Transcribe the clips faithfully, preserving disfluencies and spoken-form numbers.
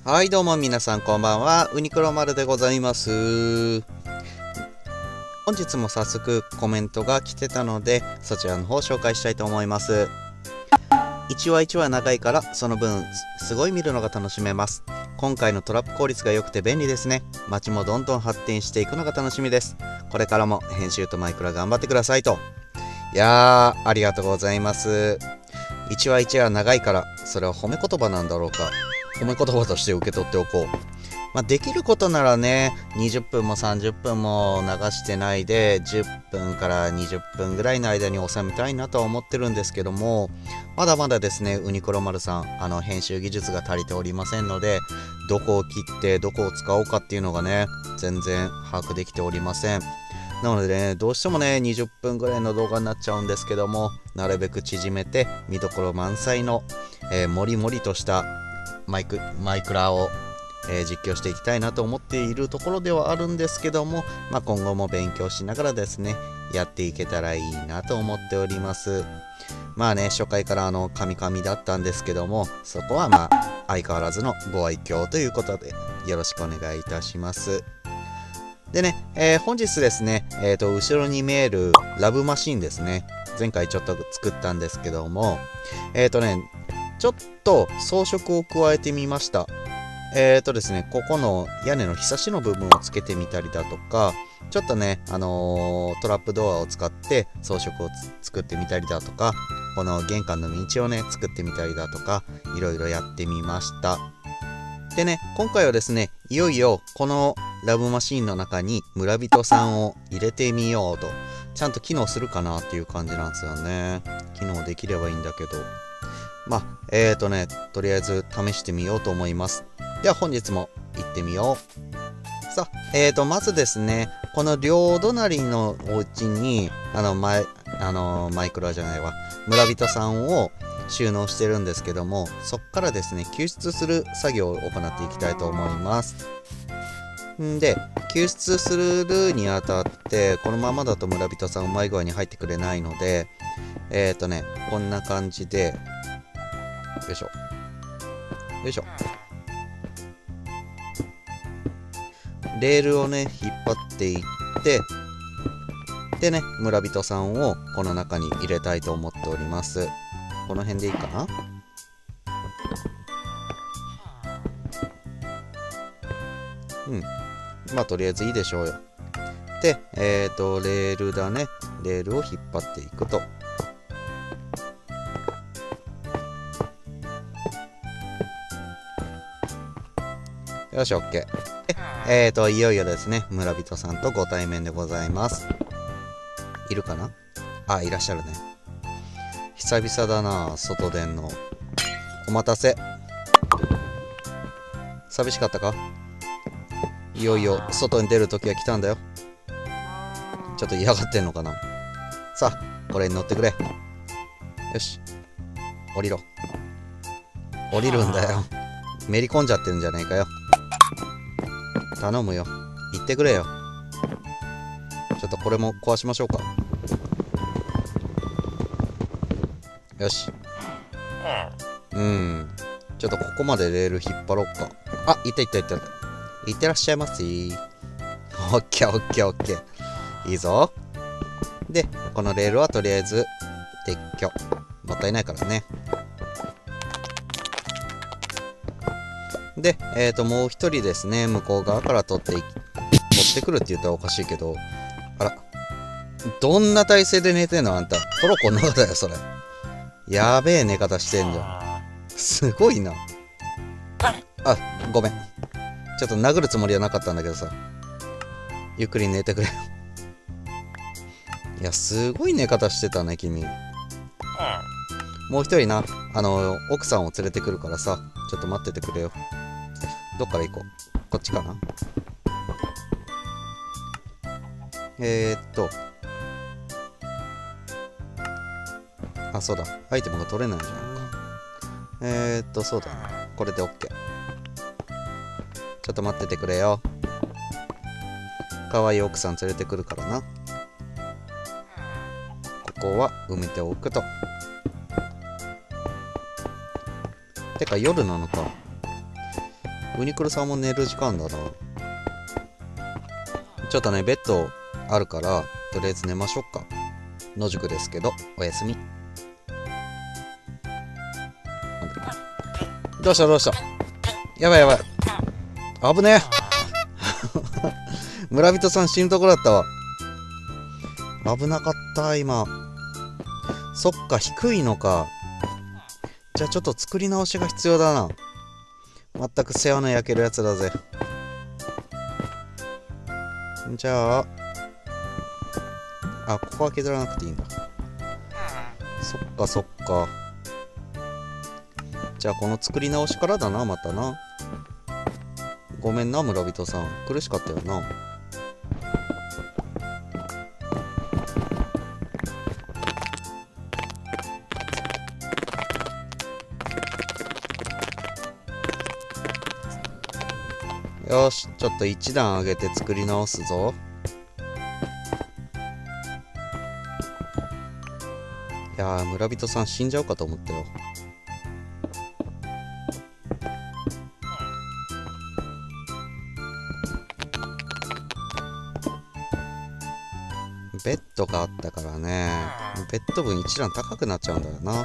はいどうも皆さんこんばんは、ウニクロ丸でございます。本日も早速コメントが来てたので、そちらの方を紹介したいと思います。いちわいちわ長いからその分すごい見るのが楽しめます。今回のトラップ効率が良くて便利ですね。街もどんどん発展していくのが楽しみです。これからも編集とマイクラ頑張ってくださいと。いやーありがとうございます。いちわいちわ長いから、それは褒め言葉なんだろうか。褒め言葉として受け取っておこう。まあ、できることならね、にじゅっぷんもさんじゅっぷんも流してないで、じゅっぷんからにじゅっぷんぐらいの間に収めたいなとは思ってるんですけども、まだまだですね、ウニクロ丸さん、あの、編集技術が足りておりませんので、どこを切ってどこを使おうかっていうのがね、全然把握できておりません。なのでね、どうしてもね、にじゅっぷんぐらいの動画になっちゃうんですけども、なるべく縮めて、見どころ満載の、えー、もりもりとしたマイク、マイクラを、えー、実況していきたいなと思っているところではあるんですけども、まあ、今後も勉強しながらですね、やっていけたらいいなと思っております。まあね、初回からあの、カミカミだったんですけども、そこはまあ、相変わらずのご愛嬌ということで、よろしくお願いいたします。でね、えー、本日ですね、えーと、後ろに見えるラブマシンですね。前回ちょっと作ったんですけども、えーとね、ちょっと装飾を加えてみました。えーとですね、ここの屋根のひさしの部分をつけてみたりだとか、ちょっとね、あのー、トラップドアを使って装飾を作ってみたりだとか、この玄関の道をね、作ってみたりだとか、いろいろやってみました。でね、今回はですね、いよいよこのラブマシーンの中に村人さんを入れてみようと。ちゃんと機能するかなっていう感じなんですよね。機能できればいいんだけど。まあ、えーとね、とりあえず試してみようと思います。では本日も行ってみよう。さあ、えーと、まずですね、この両隣のお家に、あの、前、あのー、マイクラじゃないわ、村人さんを収納してるんですけども、そっからですね、救出する作業を行っていきたいと思います。んで、救出するにあたって、このままだと村人さんうまい具合に入ってくれないので、えーとね、こんな感じで、よいしょ。よいしょ。レールをね、引っ張っていって、でね、村人さんをこの中に入れたいと思っております。この辺でいいかな？うん。まあ、とりあえずいいでしょうよ。で、えっと、レールだね。レールを引っ張っていくと。よし、OK。えっと、いよいよですね、村人さんとご対面でございます。いるかな？あ、いらっしゃるね。久々だな、外出んの。お待たせ。寂しかったか？いよいよ外に出る時が来たんだよ。ちょっと嫌がってんのかな。さあ、これに乗ってくれ。よし。降りろ。降りるんだよ。めり込んじゃってるんじゃねえかよ。頼むよ。行ってくれよ。ちょっとこれも壊しましょうか。よし。うん。ちょっとここまでレール引っ張ろうか。あ、いったいったいった。いってらっしゃいませ。オッケーオッケーオッケー。いいぞ。で、このレールはとりあえず撤去。もったいないからね。で、えっと、もう一人ですね、向こう側から取ってい、取ってくるって言ったらおかしいけど、あら、どんな体勢で寝てんのあんた。トロコの中だよ、それ。やべえ寝方してんじゃん。すごいな。あ、ごめん。ちょっと殴るつもりはなかったんだけどさ。ゆっくり寝てくれ。いや、すごい寝方してたね、君。もう一人な、あの、奥さんを連れてくるからさ、ちょっと待っててくれよ。どっから行こう。こっちかな。えー、っと。あ、そうだ。アイテムが取れないじゃんか。えー、っと、そうだな。これで OK。ちょっと待っててくれよ。かわいい奥さん連れてくるからな。ここは埋めておくと。てか夜なのか。 ウニクロさんも寝る時間だな。ちょっとね、ベッドあるから、とりあえず寝ましょうか。野宿ですけど、おやすみ。どうしたどうした。やばいやばい。危ねえ。村人さん死ぬところだったわ。危なかった、今。そっか、低いのか。じゃあちょっと作り直しが必要だな。全く世話の焼けるやつだぜ。じゃあ、あ、ここは削らなくていいんだ。そっかそっか。じゃあこの作り直しからだな、またな。ごめんな、村人さん。苦しかったよな。よし、ちょっと一段上げて作り直すぞ。いやー、村人さん死んじゃうかと思ったよ。ベッドがあったからね。ベッド分一段高くなっちゃうんだよな。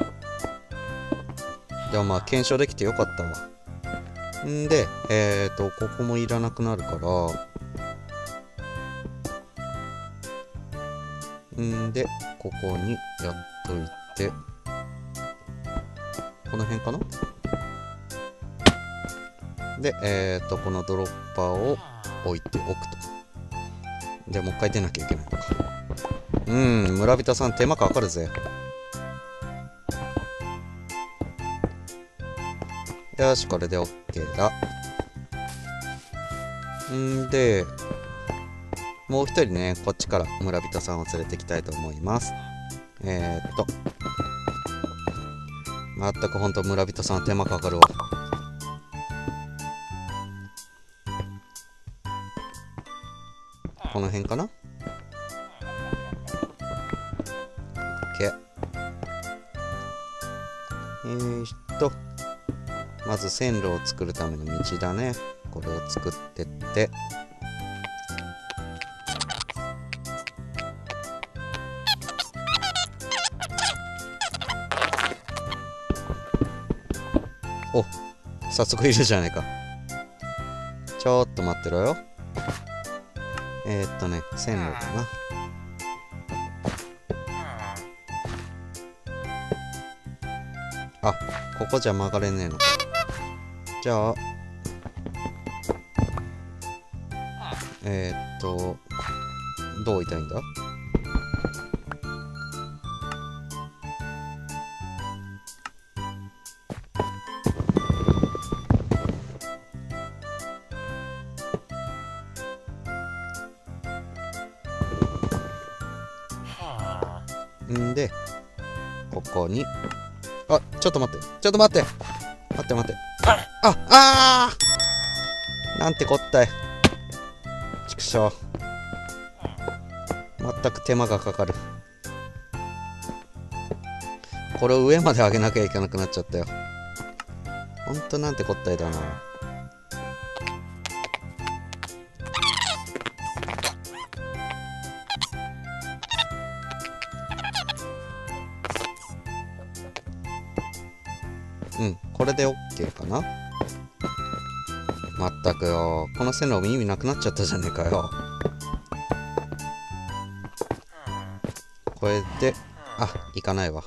でもまあ検証できてよかったわ。んで、えーと、ここもいらなくなるから、んで、ここにやっといて、この辺かな。で、えーと、このドロッパーを置いておくと。で、もう一回出なきゃいけないのか。うん、村人さん手間かかるぜ。よし、これで OK だ。んで、もう一人ね、こっちから村人さんを連れてきたいと思います。えー、っと。まったくほんと村人さん手間かかるわ。この辺かな？ OK。えーっと。まず線路を作るための道だね。これを作ってって。お、早速いるじゃないか。ちょっと待ってろよ。えー、っとね、線路かな。あ、ここじゃ曲がれねえのか。じゃあ、えー、っと、どう置いたいんだ？んで、ここに、あ、ちょっと待って、ちょっと待って、待って待って、あ、あーなんてこったい。ちくしょう。全く手間がかかる。これを上まで上げなきゃいけなくなっちゃったよ。ほんとなんてこったいだな。うん、これで OK かな。まったくよ、この線路も意味なくなっちゃったじゃねえかよ。これで、あ、いかないわ。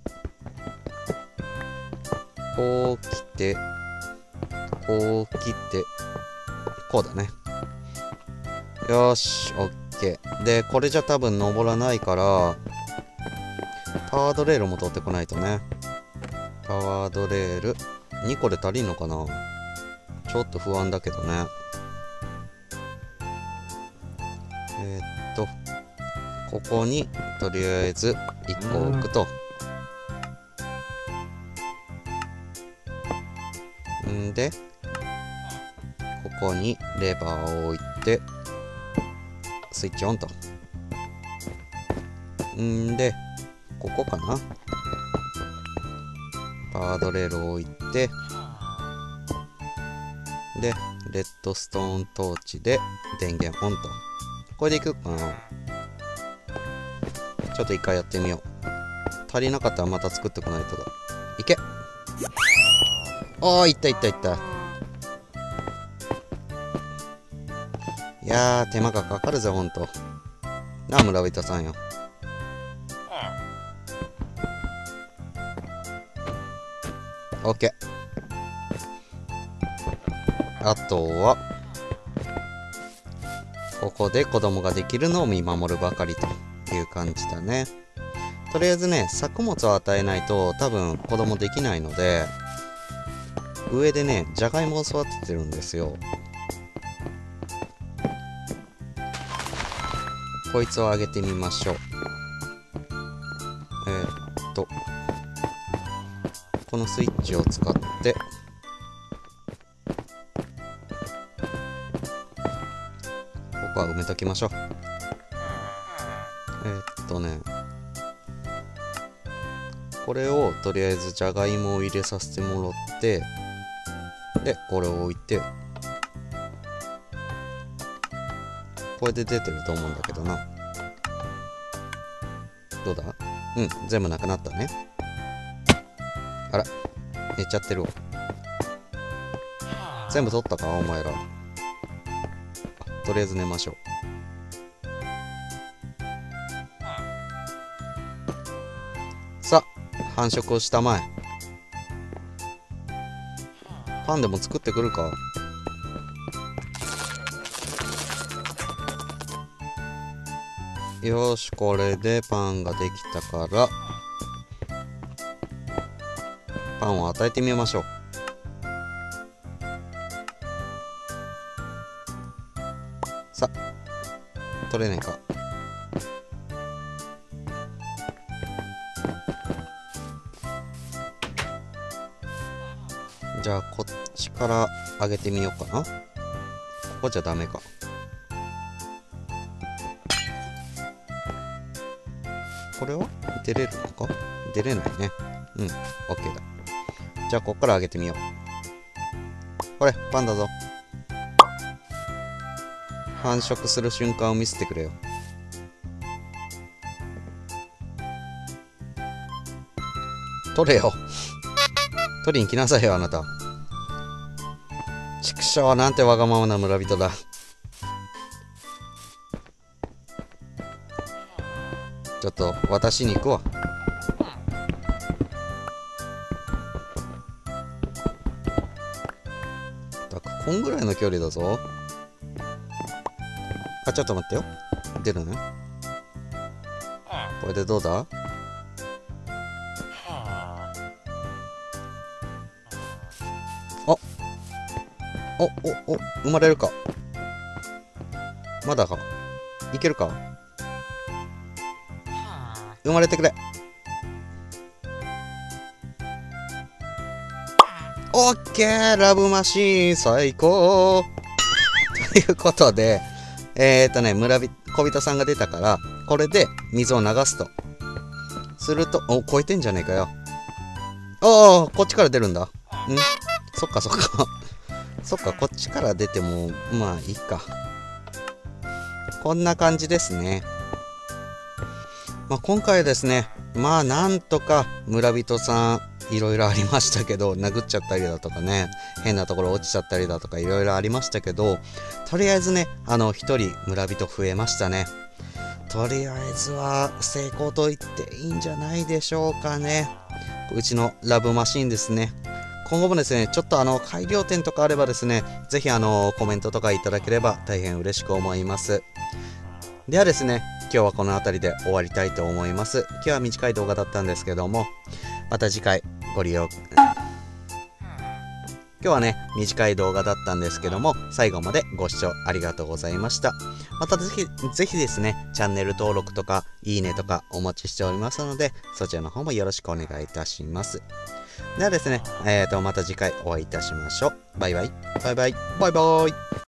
こう来て、こう来て、こうだね。よーし、OK。で、これじゃ多分登らないから、パワードレールも取ってこないとね。パワードレール、にこで足りんのかな？ちょっと不安だけどね。えー、っと、ここに、とりあえず、いっこ置くと。んで、ここにレバーを置いて、スイッチオンと。んで、ここかな。パワードレールを置いて、 でレッドストーントーチで電源オンと。これでいくかな。ちょっと一回やってみよう。足りなかったらまた作ってこないとだ。いけ。おー、いったいったいった。いやー、手間がかかるぜ、ほんと。なあ、村人さんよ。オッケー。あとは、ここで子供ができるのを見守るばかりという感じだね。とりあえずね、作物を与えないと多分子供できないので、上でね、じゃがいもを育ててるんですよ。こいつをあげてみましょう。えー、っと、このスイッチを使って、ここは埋めときましょう。えー、っとね、これをとりあえずじゃがいもを入れさせてもらって、で、これを置いて、これで出てると思うんだけどな。どうだ？うん、全部なくなったね。あら、寝ちゃってるわ。全部取ったか、お前ら。とりあえず寝ましょう。さあ、繁殖をしたまえ。パンでも作ってくるか。よし、これでパンができたから、パンを与えてみましょう。さあ、取れないか。じゃあ、こっちから上げてみようかな。ここじゃダメか。これは出れるのか？出れないね。うん、OK だ。じゃあ、こっから上げてみよう。これ、パンだぞ。繁殖する瞬間を見せてくれよ。取れよ。取りに来なさいよ、あなた。畜生、なんてわがままな村人だ。ちょっと渡しに行くわ。だからこんぐらいの距離だぞ。あ、ちょっと待ってよ。出るね。これでどうだ？おおおお、生まれるか。まだか。いけるか。生まれてくれ。オッケー、ラブマシーン最高ということで、えっとね、村人、小人さんが出たから、これで水を流すと。すると、お、超えてんじゃねえかよ。おお、こっちから出るんだ。ん？そっかそっか。そっか、こっちから出ても、まあいいか。こんな感じですね。まあ、今回はですね、まあなんとか村人さんいろいろありましたけど、殴っちゃったりだとかね、変なところ落ちちゃったりだとかいろいろありましたけど、とりあえずね、あの一人村人増えましたね。とりあえずは成功と言っていいんじゃないでしょうかね。うちのラブマシーンですね。今後もですね、ちょっとあの改良点とかあればですね、ぜひあのコメントとかいただければ大変嬉しく思います。ではですね、今日はこの辺りで終わりたいと思います。今日は短い動画だったんですけども、また次回ご利用。今日はね、短い動画だったんですけども、最後までご視聴ありがとうございました。またぜひ、ぜひですね、チャンネル登録とか、いいねとかお待ちしておりますので、そちらの方もよろしくお願いいたします。ではですね、えーと、また次回お会いいたしましょう。バイバイ。バイバイ。バイバイ。